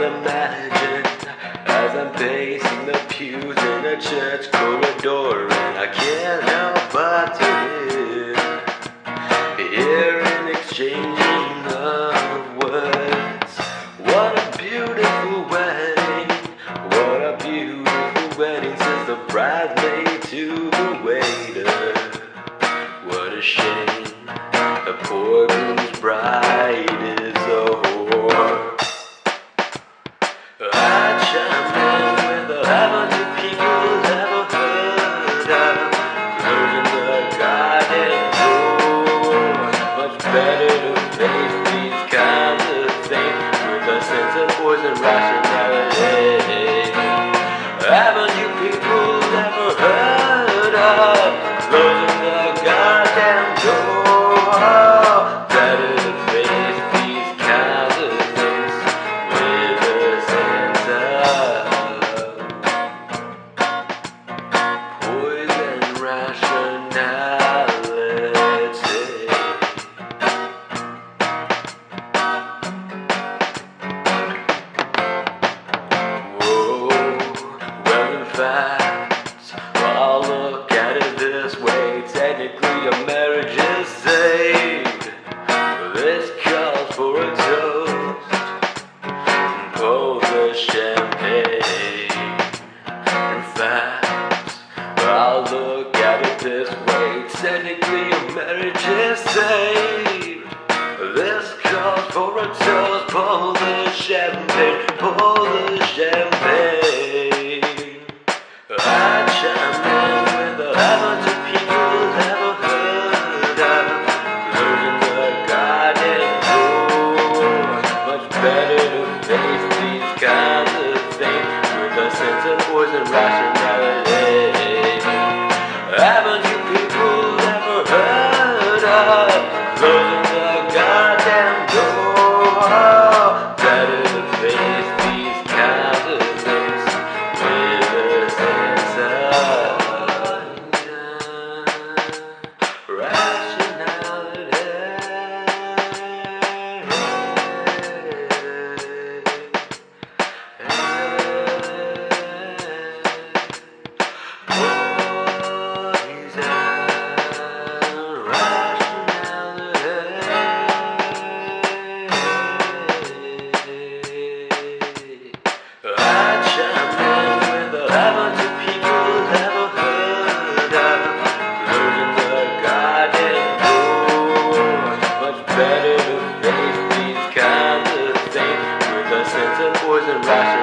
imagine as I'm pacing the pews in a church corridor, and I can't help but to hear an exchanging of words. What a beautiful wedding, what a beautiful wedding, says the bridesmaid to the waiter. What a shame, the poor groom's bride is a whore. I chime in with the haven't you people ever heard of closing the garden door? Much better to face these kinds of things with a sense of poison rationality. Haven't you people ever heard of closing the goddamn door? Better to face these kinds of things with a sense of poison rationality. Whoa, well in fact, I'll look at it this way. Technically a marriage is saved. This calls for a toast. Pour the champagne. In fact, I'll look at it this way. Technically a marriage is saved. This calls for a toast. Pour the champagne. Pour the champagne. I chime in with the haven't you people ever heard of closing the garden door? Much better to face these kinds of things with a sense of poison rationality. Haven't you people ever heard of closing the goddamn door? Better to face these kinds of things with a sense of rationality. Better to face these kinds of things with a sense of poison rationality.